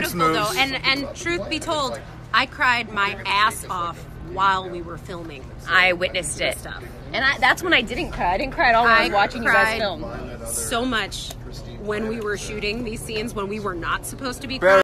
beautiful moves. though, and truth be told, I cried my ass off while we were filming. I witnessed it. Stuff. And that's when I didn't cry. I didn't cry at all when I was watching you guys film. So much when we were shooting these scenes when we were not supposed to be Barret, crying.